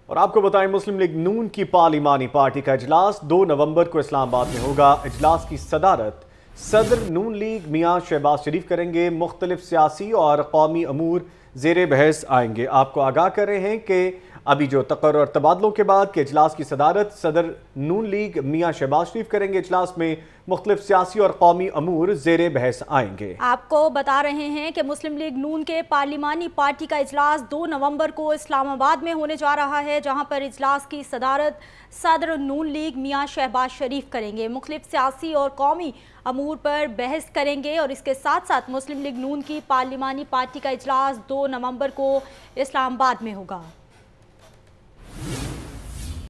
और आपको बताएं, मुस्लिम लीग नून की पार्लिमानी पार्टी का इजलास 2 नवंबर को इस्लामाबाद में होगा। इजलास की सदारत सदर नून लीग मियां शहबाज शरीफ करेंगे। मुख्तलिफ सियासी और कौमी अमूर जेर बहस आएंगे। आपको आगाह कर रहे हैं कि अभी जो तकर्रुर और तबादलों के बाद के इजलास की सदारत सदर नून लीग मियां शहबाज शरीफ करेंगे। इजलास में मुख्तलिफ सियासी और कौमी अमूर जेर बहस आएंगे। आपको बता रहे हैं कि मुस्लिम लीग नून के पार्लिमानी पार्टी का इजलास 2 नवंबर को इस्लामाबाद में होने जा रहा है, जहां पर इजलास की सदारत सदर नून लीग मियां शहबाज शरीफ करेंगे। मुख्तलिफ सियासी और कौमी अमूर पर बहस करेंगे और इसके साथ साथ मुस्लिम लीग नून की पार्लिमानी पार्टी का इजलास 2 नवंबर को इस्लामाबाद में होगा।